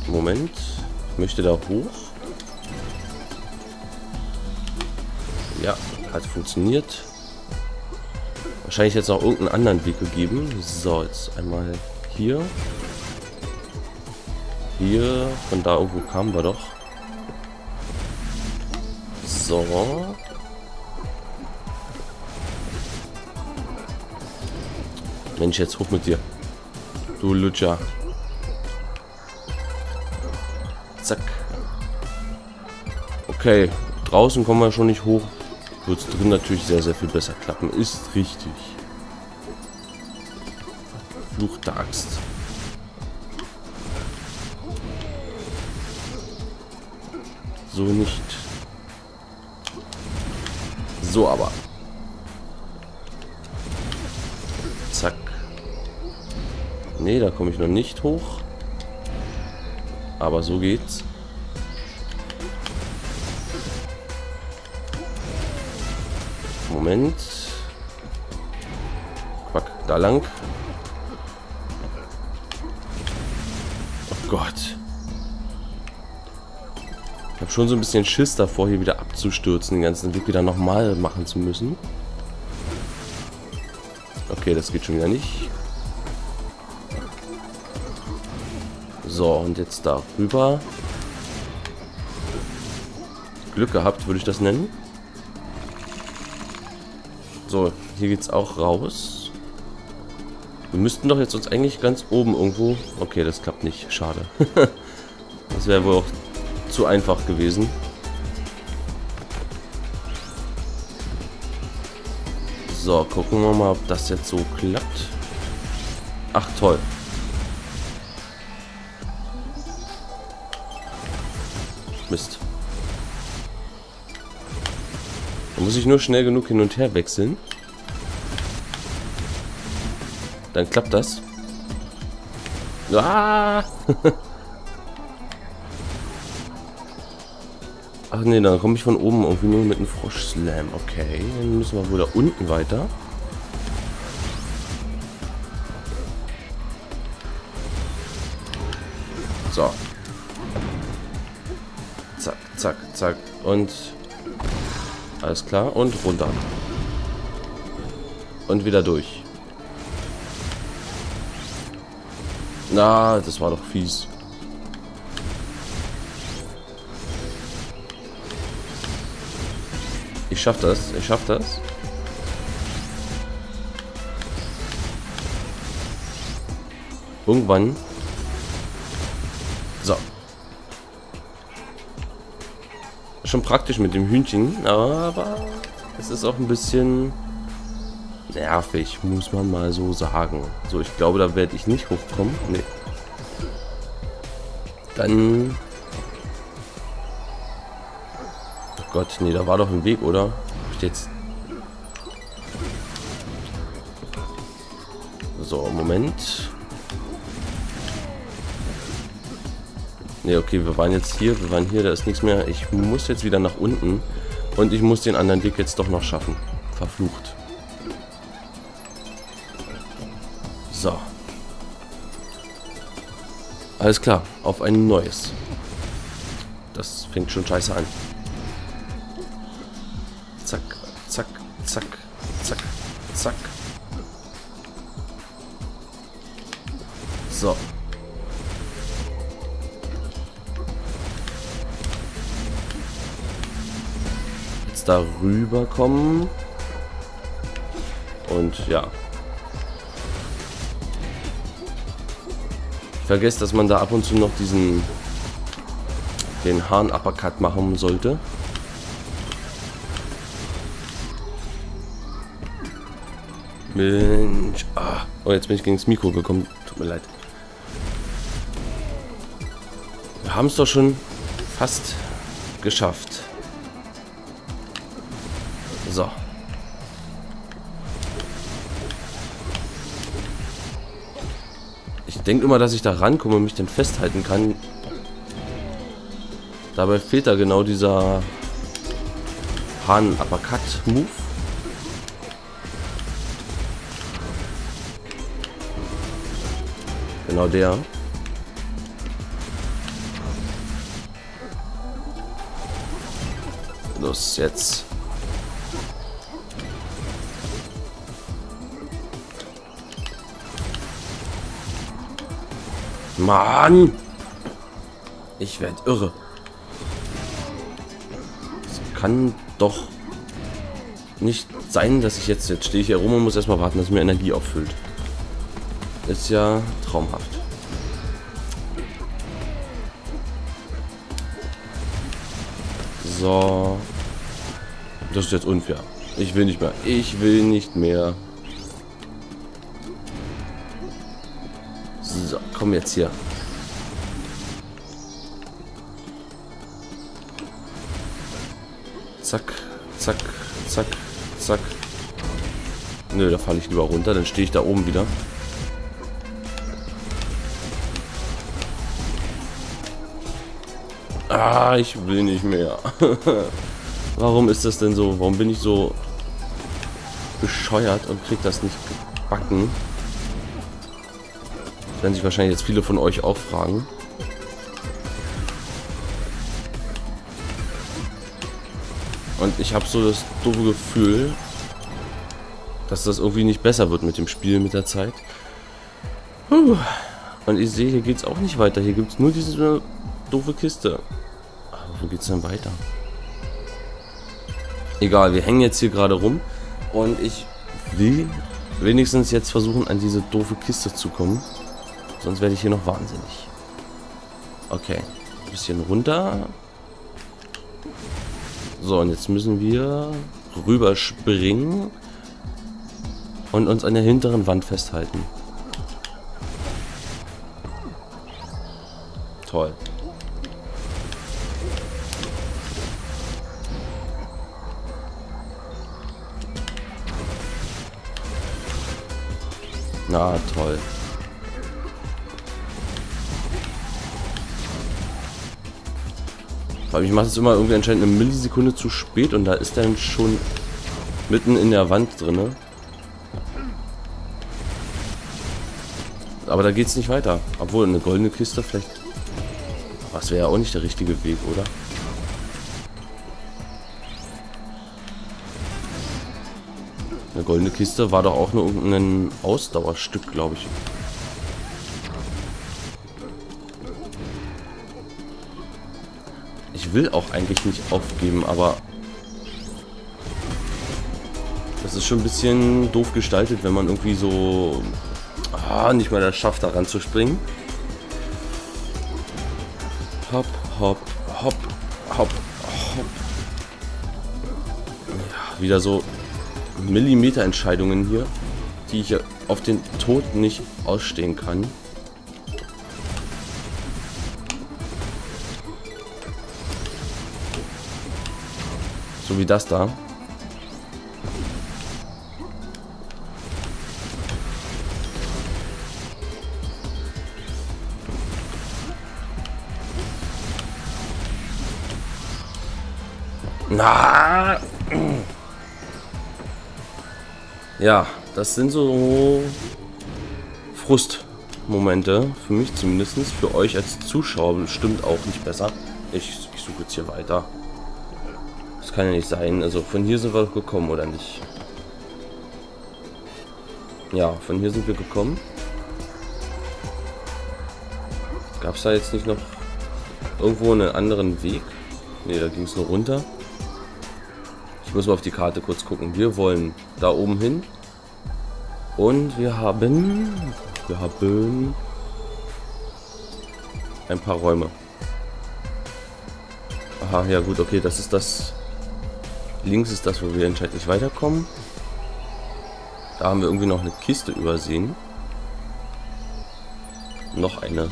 Moment. Ich möchte da hoch. Ja, hat funktioniert. Wahrscheinlich jetzt noch irgendeinen anderen Weg gegeben. So, jetzt einmal hier. Hier, von da irgendwo kamen wir doch. So. Mensch, jetzt hoch mit dir. Du Lutscher. Zack. Okay, draußen kommen wir schon nicht hoch. Wird es drin natürlich sehr, sehr viel besser klappen. Ist richtig. Verfluchte Axt. So nicht. So aber. Zack. Nee, da komme ich noch nicht hoch. Aber so geht's. Moment. Quack, da lang. Oh Gott. Ich habe schon so ein bisschen Schiss davor, hier wieder abzustürzen, den ganzen Weg wieder nochmal machen zu müssen. Okay, das geht schon wieder nicht. So, und jetzt da rüber. Glück gehabt, würde ich das nennen. So, hier geht's auch raus. Wir müssten doch jetzt uns eigentlich ganz oben irgendwo... Okay, das klappt nicht. Schade. Das wäre wohl auch zu einfach gewesen. So, gucken wir mal, ob das jetzt so klappt. Ach, toll. Mist. Da muss ich nur schnell genug hin und her wechseln. Dann klappt das. Ah! Ach nee, dann komme ich von oben irgendwie nur mit einem Frosch-Slam. Okay, dann müssen wir wohl da unten weiter. So. Zack, zack, zack. Und alles klar. Und runter. Und wieder durch. Na, das war doch fies. Ich schaff das. Ich schaff das. Irgendwann. So. Schon praktisch mit dem Hühnchen, aber es ist auch ein bisschen nervig, muss man mal so sagen. So, ich glaube, da werde ich nicht hochkommen. Nee. Dann... Oh Gott, nee, da war doch ein Weg, oder? Hab ich jetzt... So, Moment. Ne, okay, wir waren jetzt hier, da ist nichts mehr. Ich muss jetzt wieder nach unten und ich muss den anderen Weg jetzt doch noch schaffen. Verflucht. So. Alles klar, auf ein neues. Das fängt schon scheiße an. Zack, zack, zack, zack, zack. So. Darüber kommen und ja, ich vergesse, dass man da ab und zu noch den Hahn-Uppercut machen sollte. Mensch, oh, jetzt bin ich gegen das Mikro gekommen, tut mir leid. Wir haben es doch schon fast geschafft. So. Ich denke immer, dass ich da rankomme und mich dann festhalten kann. Dabei fehlt da genau dieser Hahn-Uppercut-Move. Genau der. Los, jetzt. Mann! Ich werde irre. Es kann doch nicht sein, dass ich jetzt stehe ich hier rum und muss erstmal warten, dass mir Energie auffüllt. Ist ja traumhaft. So. Das ist jetzt unfair. Ich will nicht mehr. Ich will nicht mehr. So, komm jetzt hier. Zack, zack, zack, zack. Nö, da falle ich lieber runter, dann stehe ich da oben wieder. Ah, ich will nicht mehr. Warum ist das denn so? Warum bin ich so bescheuert und krieg das nicht gebacken? Das werden sich wahrscheinlich jetzt viele von euch auch fragen. Und ich habe so das doofe Gefühl, dass das irgendwie nicht besser wird mit dem Spiel mit der Zeit. Und ich sehe, hier geht es auch nicht weiter. Hier gibt es nur diese doofe Kiste. Aber wo geht es denn weiter? Egal, wir hängen jetzt hier gerade rum. Und ich will wenigstens jetzt versuchen, an diese doofe Kiste zu kommen. Sonst werde ich hier noch wahnsinnig. Okay, ein bisschen runter. So, und jetzt müssen wir rüberspringen und uns an der hinteren Wand festhalten. Toll. Na, toll. Vor allem, ich mache es immer irgendwie anscheinend eine Millisekunde zu spät und da ist dann schon mitten in der Wand drin. Aber da geht es nicht weiter. Obwohl, eine goldene Kiste vielleicht... Das wäre ja auch nicht der richtige Weg, oder? Eine goldene Kiste war doch auch nur irgendein Ausdauerstück, glaube ich. Ich will auch eigentlich nicht aufgeben, aber das ist schon ein bisschen doof gestaltet, wenn man irgendwie so nicht mal das schafft, da ranzuspringen. Hopp, hopp, hopp, hopp, hopp. Ja, wieder so Millimeterentscheidungen hier, die ich auf den Tod nicht ausstehen kann. So wie das da. Na. Ja, das sind so Frustmomente, für mich zumindest, für euch als Zuschauer bestimmt auch nicht besser. Ich suche jetzt hier weiter. Das kann ja nicht sein, also von hier sind wir doch gekommen, oder nicht? Ja, von hier sind wir gekommen. Gab es da jetzt nicht noch irgendwo einen anderen Weg? Ne, da ging es nur runter. Ich muss mal auf die Karte kurz gucken. Wir wollen da oben hin. Und wir haben ein paar Räume. Aha, ja gut, okay, das ist das. Links ist das, wo wir anscheinend nicht weiterkommen. Da haben wir irgendwie noch eine Kiste übersehen. Noch eine.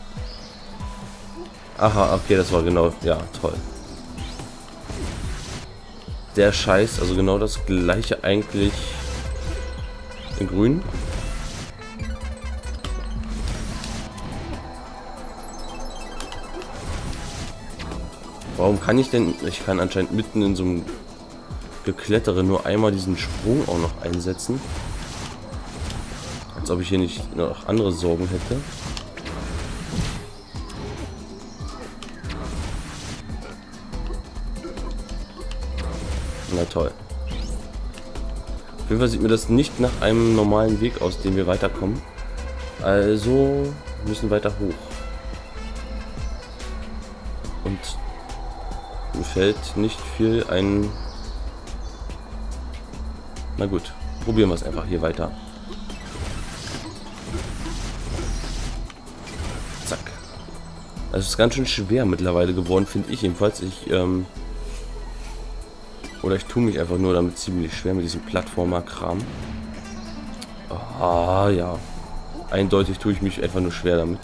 Aha, okay, das war genau. Ja, toll. Der Scheiß, also genau das gleiche eigentlich in grün. Warum kann ich denn... Ich kann anscheinend mitten in so einem Geklettere nur einmal diesen Sprung auch noch einsetzen. Als ob ich hier nicht noch andere Sorgen hätte. Na toll. Auf jeden Fall sieht mir das nicht nach einem normalen Weg aus, den wir weiterkommen. Also müssen weiter hoch. Und mir fällt nicht viel ein. Na gut, probieren wir es einfach hier weiter. Zack. Also es ist ganz schön schwer mittlerweile geworden, finde ich jedenfalls. Oder ich tue mich einfach nur damit ziemlich schwer mit diesem Plattformer-Kram. Ah ja. Eindeutig tue ich mich einfach nur schwer damit.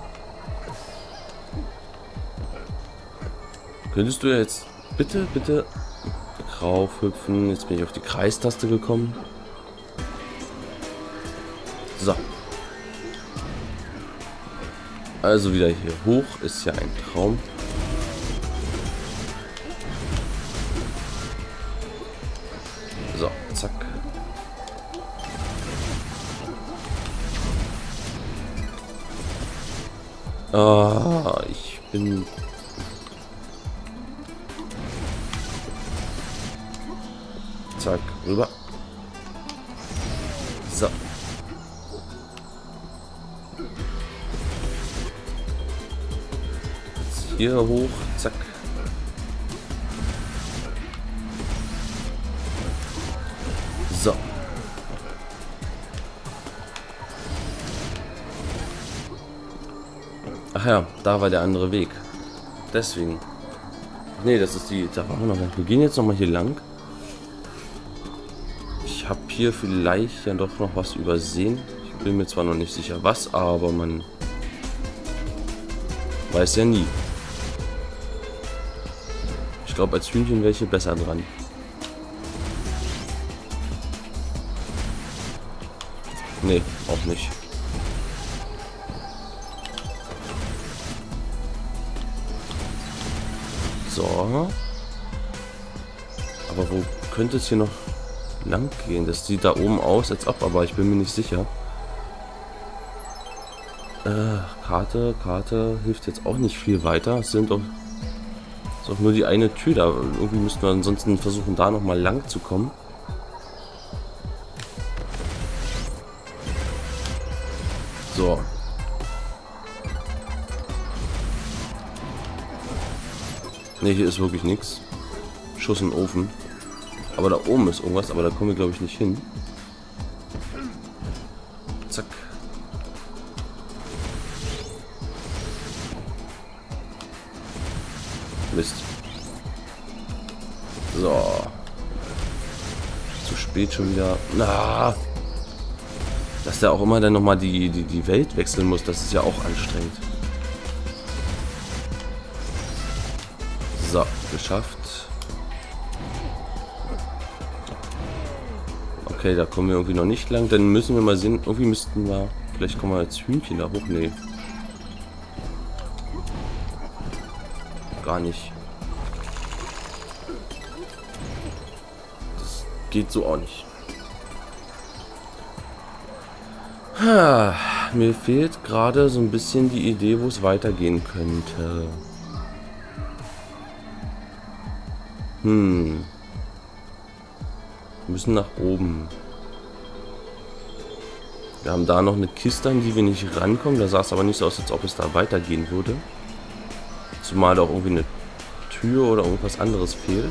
Könntest du jetzt bitte raufhüpfen? Jetzt bin ich auf die Kreistaste gekommen. So. Also wieder hier hoch. Ist ja ein Traum. So, zack. Ah, ich bin... Zack, rüber. So. Jetzt hier hoch, zack. So. Ach ja, da war der andere Weg. Deswegen. Nee, das ist die... Da waren wir noch nicht. Wir gehen jetzt noch mal hier lang. Ich habe hier vielleicht ja doch noch was übersehen. Ich bin mir zwar noch nicht sicher was, aber man weiß ja nie. Ich glaube, als Hühnchen wäre ich hier besser dran. Nee, auch nicht. So. Aber wo könnte es hier noch lang gehen? Das sieht da oben aus, als ob, aber ich bin mir nicht sicher. Karte hilft jetzt auch nicht viel weiter. Es ist auch nur die eine Tür da. Irgendwie müssten wir ansonsten versuchen, da noch mal lang zu kommen. So. Ne, hier ist wirklich nichts. Schuss im Ofen. Aber da oben ist irgendwas, aber da kommen wir, glaube ich, nicht hin. Zack. Mist. So. Zu spät schon wieder. Na. Dass der auch immer dann nochmal die Welt wechseln muss, das ist ja auch anstrengend. So, geschafft. Okay, da kommen wir irgendwie noch nicht lang. Dann müssen wir mal sehen. Irgendwie müssten wir... Vielleicht kommen wir als Hühnchen da hoch. Nee. Gar nicht. Das geht so auch nicht. Mir fehlt gerade so ein bisschen die Idee, wo es weitergehen könnte. Wir müssen nach oben. Wir haben da noch eine Kiste, an die wir nicht rankommen. Da sah es aber nicht so aus, als ob es da weitergehen würde. Zumal da auch irgendwie eine Tür oder irgendwas anderes fehlt.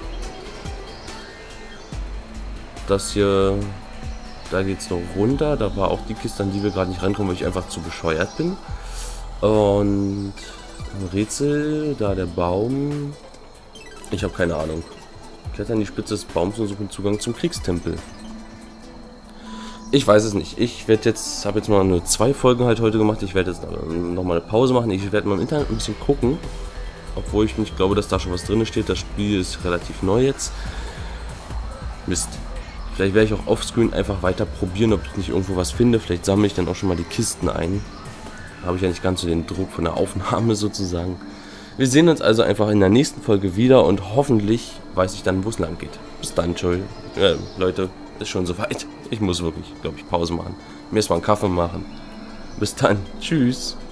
Das hier... Da geht es noch runter. Da war auch die Kiste, an die wir gerade nicht rankommen, weil ich einfach zu bescheuert bin. Und... ein Rätsel. Da der Baum... Ich habe keine Ahnung. Klettern die Spitze des Baums und suchen Zugang zum Kriegstempel. Ich weiß es nicht. Ich werde jetzt, habe jetzt mal nur 2 Folgen halt heute gemacht. Ich werde jetzt noch mal eine Pause machen. Ich werde mal im Internet ein bisschen gucken. Obwohl ich nicht glaube, dass da schon was drin steht. Das Spiel ist relativ neu jetzt. Mist. Vielleicht werde ich auch offscreen einfach weiter probieren, ob ich nicht irgendwo was finde. Vielleicht sammle ich dann auch schon mal die Kisten ein. Da habe ich ja nicht ganz so den Druck von der Aufnahme sozusagen. Wir sehen uns also einfach in der nächsten Folge wieder und hoffentlich weiß ich dann, wo es lang geht. Bis dann, Entschuldigung. Leute, ist schon soweit. Ich muss wirklich, glaube ich, Pause machen. Mir erstmal einen Kaffee machen. Bis dann. Tschüss.